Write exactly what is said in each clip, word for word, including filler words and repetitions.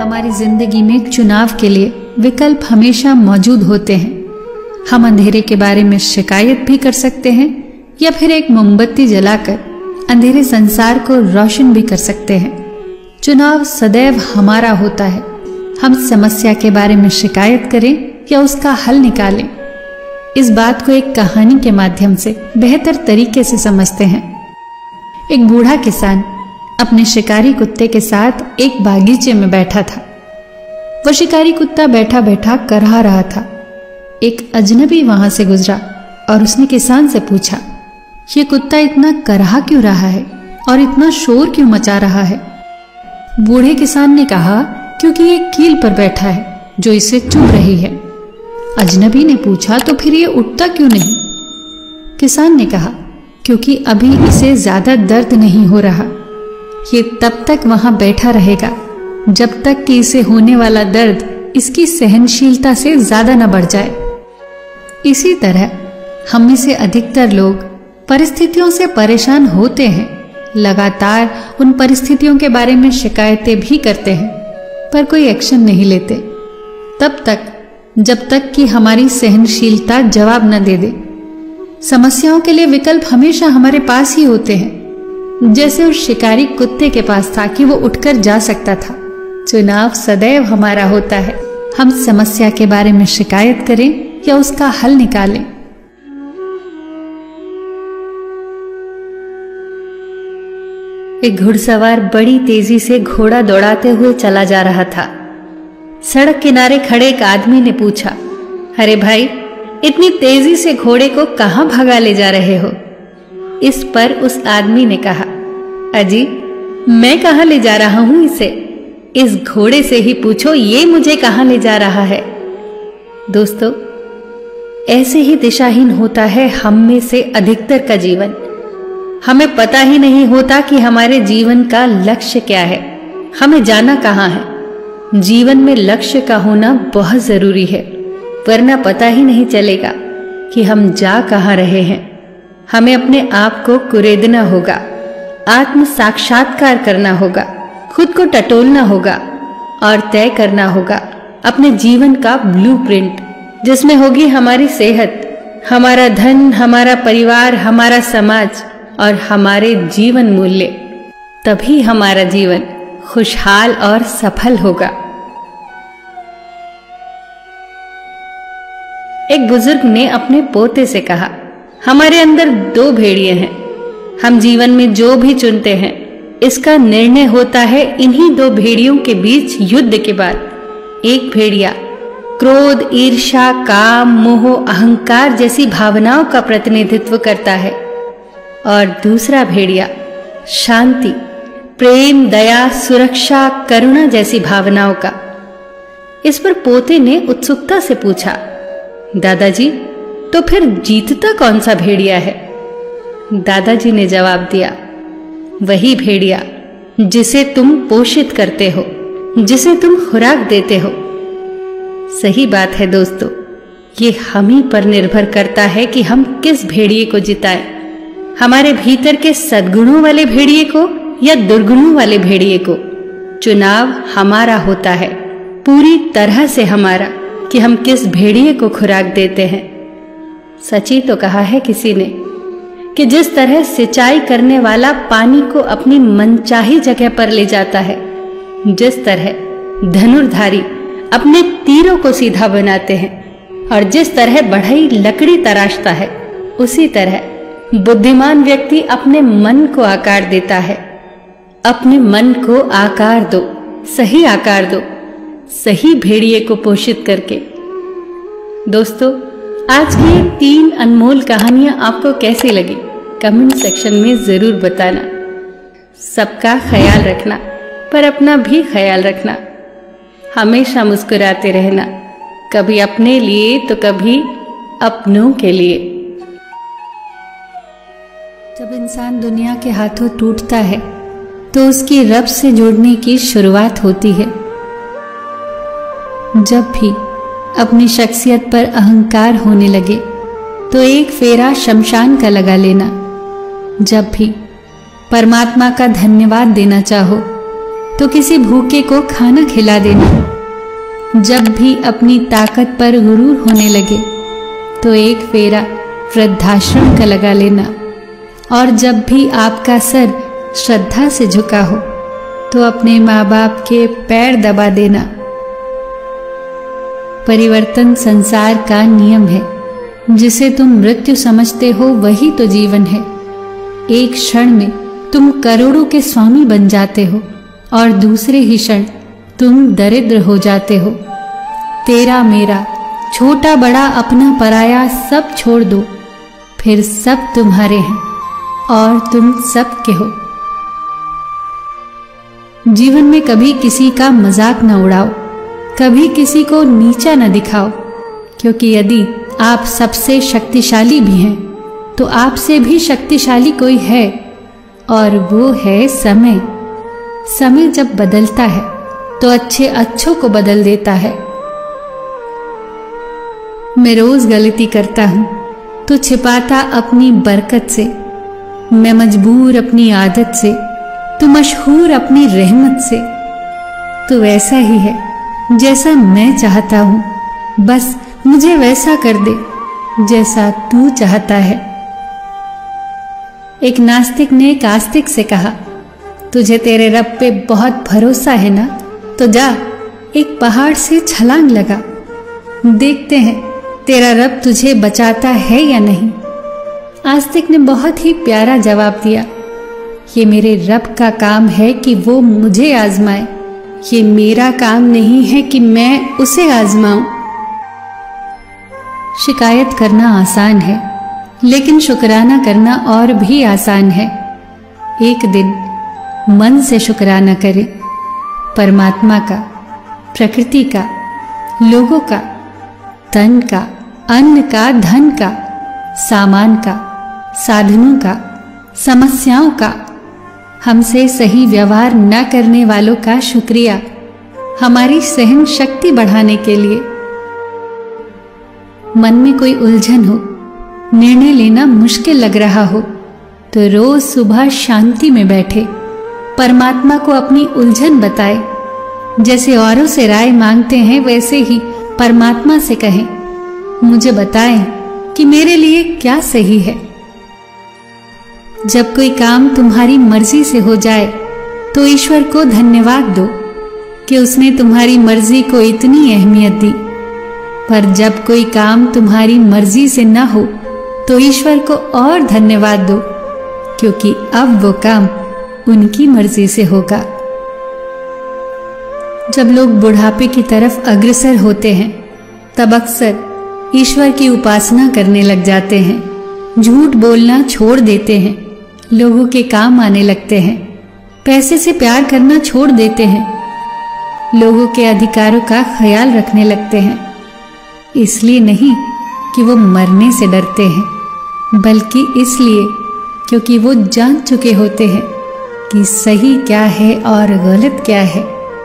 हमारी जिंदगी में चुनाव के लिए विकल्प हमेशा मौजूद होते हैं। हम अंधेरे के बारे में शिकायत भी कर सकते हैं या फिर एक मोमबत्ती जलाकर अंधेरे संसार को रोशन भी कर सकते हैं। चुनाव सदैव हमारा होता है। हम समस्या के बारे में शिकायत करें या उसका हल निकालें। इस बात को एक कहानी के माध्यम से बेहतर तरीके से समझते हैं। एक बूढ़ा किसान अपने शिकारी कुत्ते के साथ एक बागीचे में बैठा था। वह शिकारी कुत्ता बैठा बैठा करहा रहा था। एक अजनबी वहां से गुजरा और उसने किसान से पूछा, ये कुत्ता इतना करहा क्यों रहा है और इतना शोर क्यों मचा रहा है? बूढ़े किसान ने कहा, क्योंकि ये कील पर बैठा है जो इसे चुभ रही है। अजनबी ने पूछा, तो फिर ये उठता क्यों नहीं? किसान ने कहा, क्योंकि अभी इसे ज्यादा दर्द नहीं हो रहा। ये तब तक वहां बैठा रहेगा जब तक कि इसे होने वाला दर्द इसकी सहनशीलता से ज्यादा न बढ़ जाए। इसी तरह हम में से अधिकतर लोग परिस्थितियों से परेशान होते हैं, लगातार उन परिस्थितियों के बारे में शिकायतें भी करते हैं, पर कोई एक्शन नहीं लेते तब तक जब तक कि हमारी सहनशीलता जवाब न दे दे। समस्याओं के लिए विकल्प हमेशा हमारे पास ही होते हैं, जैसे उस शिकारी कुत्ते के पास था कि वो उठकर जा सकता था। चुनाव सदैव हमारा होता है। हम समस्या के बारे में शिकायत करें या उसका हल निकालें। एक घुड़सवार बड़ी तेजी से घोड़ा दौड़ाते हुए चला जा रहा था। सड़क किनारे खड़े एक आदमी ने पूछा, अरे भाई, इतनी तेजी से घोड़े को कहां भगा ले जा रहे हो? इस पर उस आदमी ने कहा, अजी, मैं कहां ले जा रहा हूं इसे? इस घोड़े से ही पूछो ये मुझे कहां ले जा रहा है। दोस्तों, ऐसे ही दिशाहीन होता है हम में से अधिकतर का जीवन। हमें पता ही नहीं होता कि हमारे जीवन का लक्ष्य क्या है, हमें जाना कहां है। जीवन में लक्ष्य का होना बहुत जरूरी है, वरना पता ही नहीं चलेगा कि हम जा कहां रहे हैं। हमें अपने आप को कुरेदना होगा, आत्म साक्षात्कार करना होगा, खुद को टटोलना होगा और तय करना होगा अपने जीवन का ब्लूप्रिंट, जिसमें होगी हमारी सेहत, हमारा धन, हमारा परिवार, हमारा समाज और हमारे जीवन मूल्य। तभी हमारा जीवन खुशहाल और सफल होगा। एक बुजुर्ग ने अपने पोते से कहा, हमारे अंदर दो भेड़िए हैं। हम जीवन में जो भी चुनते हैं, इसका निर्णय होता है इन्हीं दो भेड़ियों के बीच युद्ध के बाद। एक भेड़िया क्रोध, ईर्ष्या, काम, मोह, अहंकार जैसी भावनाओं का प्रतिनिधित्व करता है और दूसरा भेड़िया शांति, प्रेम, दया, सुरक्षा, करुणा जैसी भावनाओं का। इस पर पोते ने उत्सुकता से पूछा, दादाजी, तो फिर जीतता कौन सा भेड़िया है? दादाजी ने जवाब दिया, वही भेड़िया जिसे तुम पोषित करते हो, जिसे तुम खुराक देते हो। सही बात है दोस्तों, ये हम ही पर निर्भर करता है कि हम किस भेड़िए को जिताएं, हमारे भीतर के सद्गुणों वाले भेड़िए को या दुर्गुणों वाले भेड़िए को। चुनाव हमारा होता है, पूरी तरह से हमारा, कि हम किस भेड़िए को खुराक देते हैं। सच ही तो कहा है किसी ने कि जिस तरह सिंचाई करने वाला पानी को अपनी मनचाही जगह पर ले जाता है, जिस तरह धनुर्धारी अपने तीरों को सीधा बनाते हैं और जिस तरह बढ़ई लकड़ी तराशता है, उसी तरह बुद्धिमान व्यक्ति अपने मन को आकार देता है। अपने मन को आकार दो, सही आकार दो, सही भेड़िए को पोषित करके। दोस्तों, आज की ये तीन अनमोल कहानियां आपको कैसी लगी, कमेंट सेक्शन में जरूर बताना। सबका ख्याल रखना, पर अपना भी ख्याल रखना। हमेशा मुस्कुराते रहना, कभी अपने लिए तो कभी अपनों के लिए। जब इंसान दुनिया के हाथों टूटता है तो उसकी रब से जुड़ने की शुरुआत होती है। जब भी अपनी शख्सियत पर अहंकार होने लगे तो एक फेरा शमशान का लगा लेना। जब भी परमात्मा का धन्यवाद देना चाहो तो किसी भूखे को खाना खिला देना। जब भी अपनी ताकत पर गुरूर होने लगे तो एक फेरा वृद्धाश्रम का लगा लेना। और जब भी आपका सर श्रद्धा से झुका हो तो अपने माँ बाप के पैर दबा देना। परिवर्तन संसार का नियम है। जिसे तुम मृत्यु समझते हो वही तो जीवन है। एक क्षण में तुम करोड़ों के स्वामी बन जाते हो और दूसरे ही क्षण तुम दरिद्र हो जाते हो। तेरा मेरा, छोटा बड़ा, अपना पराया सब छोड़ दो, फिर सब तुम्हारे हैं और तुम सब के हो। जीवन में कभी किसी का मजाक न उड़ाओ, कभी किसी को नीचा न दिखाओ, क्योंकि यदि आप सबसे शक्तिशाली भी हैं तो आपसे भी शक्तिशाली कोई है, और वो है समय। समय जब बदलता है तो अच्छे अच्छों को बदल देता है। मैं रोज गलती करता हूं तो छिपाता अपनी बरकत से। मैं मजबूर अपनी आदत से तो मशहूर अपनी रहमत से। तो वैसा ही है जैसा मैं चाहता हूं, बस मुझे वैसा कर दे जैसा तू चाहता है। एक नास्तिक ने एक आस्तिक से कहा, तुझे तेरे रब पे बहुत भरोसा है ना, तो जा एक पहाड़ से छलांग लगा, देखते हैं तेरा रब तुझे बचाता है या नहीं। आस्तिक ने बहुत ही प्यारा जवाब दिया, ये मेरे रब का काम है कि वो मुझे आजमाए, ये मेरा काम नहीं है कि मैं उसे आजमाऊं। शिकायत करना आसान है, लेकिन शुक्राना करना और भी आसान है। एक दिन मन से शुक्राना करें, परमात्मा का, प्रकृति का, लोगों का, तन का, अन्न का, धन का, सामान का, साधनों का, समस्याओं का, हमसे सही व्यवहार न करने वालों का शुक्रिया हमारी सहन शक्ति बढ़ाने के लिए। मन में कोई उलझन हो, निर्णय लेना मुश्किल लग रहा हो, तो रोज सुबह शांति में बैठे परमात्मा को अपनी उलझन बताए। जैसे औरों से राय मांगते हैं वैसे ही परमात्मा से कहें, मुझे बताएं कि मेरे लिए क्या सही है। जब कोई काम तुम्हारी मर्जी से हो जाए तो ईश्वर को धन्यवाद दो कि उसने तुम्हारी मर्जी को इतनी अहमियत दी। पर जब कोई काम तुम्हारी मर्जी से न हो तो ईश्वर को और धन्यवाद दो, क्योंकि अब वो काम उनकी मर्जी से होगा। जब लोग बुढ़ापे की तरफ अग्रसर होते हैं तब अक्सर ईश्वर की उपासना करने लग जाते हैं, झूठ बोलना छोड़ देते हैं, लोगों के काम आने लगते हैं, पैसे से प्यार करना छोड़ देते हैं, लोगों के अधिकारों का ख्याल रखने लगते हैं। इसलिए नहीं कि वो मरने से डरते हैं, बल्कि इसलिए क्योंकि वो जान चुके होते हैं कि सही क्या है और गलत क्या है।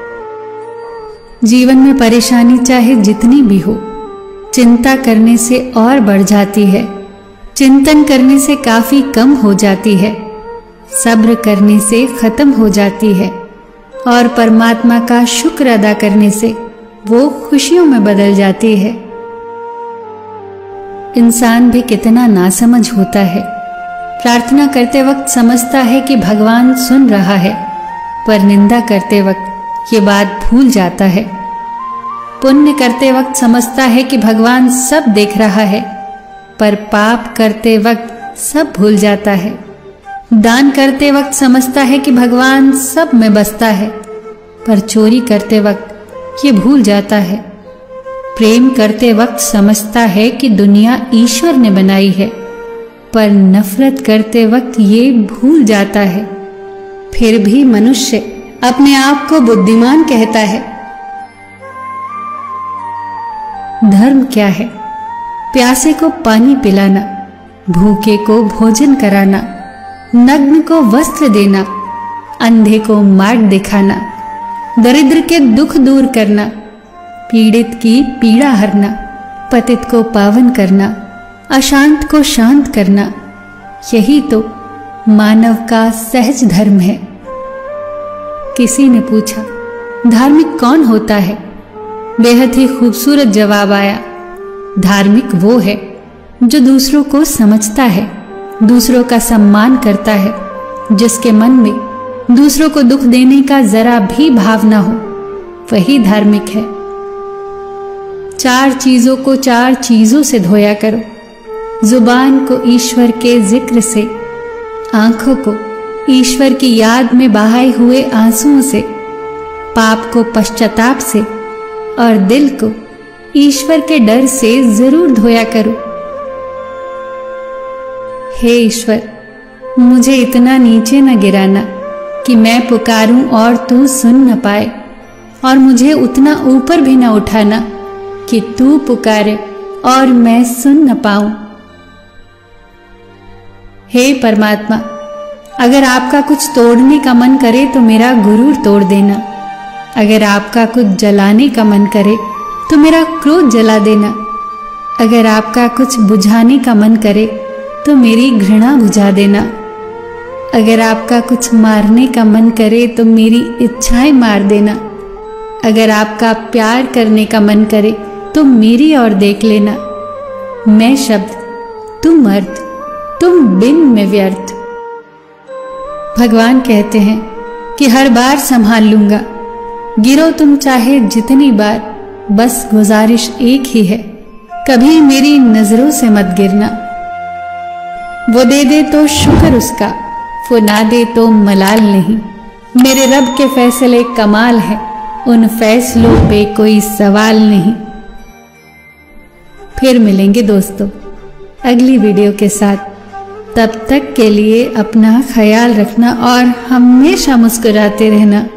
जीवन में परेशानी चाहे जितनी भी हो, चिंता करने से और बढ़ जाती है, चिंतन करने से काफी कम हो जाती है, सब्र करने से खत्म हो जाती है, और परमात्मा का शुक्र अदा करने से वो खुशियों में बदल जाती है। इंसान भी कितना नासमझ होता है। प्रार्थना करते वक्त समझता है कि भगवान सुन रहा है, पर निंदा करते वक्त ये बात भूल जाता है। पुण्य करते वक्त समझता है कि भगवान सब देख रहा है, पर पाप करते वक्त सब भूल जाता है। दान करते वक्त समझता है कि भगवान सब में बसता है, पर चोरी करते वक्त ये भूल जाता है। प्रेम करते वक्त समझता है कि दुनिया ईश्वर ने बनाई है, पर नफरत करते वक्त ये भूल जाता है। फिर भी मनुष्य अपने आप को बुद्धिमान कहता है। धर्म क्या है? प्यासे को पानी पिलाना, भूखे को भोजन कराना, नग्न को वस्त्र देना, अंधे को मार्ग दिखाना, दरिद्र के दुख दूर करना, पीड़ित की पीड़ा हरना, पतित को पावन करना, अशांत को शांत करना, यही तो मानव का सहज धर्म है। किसी ने पूछा, धार्मिक कौन होता है? बेहद ही खूबसूरत जवाब आया, धार्मिक वो है जो दूसरों को समझता है, दूसरों का सम्मान करता है, जिसके मन में दूसरों को दुख देने का जरा भी भाव ना हो, वही धार्मिक है। चार चीजों को चार चीजों से धोया करो, जुबान को ईश्वर के जिक्र से, आंखों को ईश्वर की याद में बहाए हुए आंसुओं से, पाप को पश्चाताप से और दिल को ईश्वर के डर से जरूर धोया करो। हे ईश्वर, मुझे इतना नीचे न गिराना कि मैं पुकारूं और तू सुन न पाए, और मुझे उतना ऊपर भी न उठाना कि तू पुकारे और मैं सुन न पाऊं। हे परमात्मा, अगर आपका कुछ तोड़ने का मन करे तो मेरा गुरूर तोड़ देना, अगर आपका कुछ जलाने का मन करे तो मेरा क्रोध जला देना, अगर आपका कुछ बुझाने का मन करे तो मेरी घृणा बुझा देना, अगर आपका कुछ मारने का मन करे तो मेरी इच्छाएं मार देना, अगर आपका प्यार करने का मन करे तो मेरी ओर देख लेना। मैं शब्द, तुम अर्थ, तुम बिन में व्यर्थ। भगवान कहते हैं कि हर बार संभाल लूंगा, गिरो तुम चाहे जितनी बार, बस गुजारिश एक ही है, कभी मेरी नजरों से मत गिरना। वो दे दे तो शुक्र उसका, वो ना दे तो मलाल नहीं। मेरे रब के फैसले कमाल है, उन फैसलों पे कोई सवाल नहीं। फिर मिलेंगे दोस्तों अगली वीडियो के साथ। तब तक के लिए अपना ख्याल रखना और हमेशा मुस्कुराते रहना।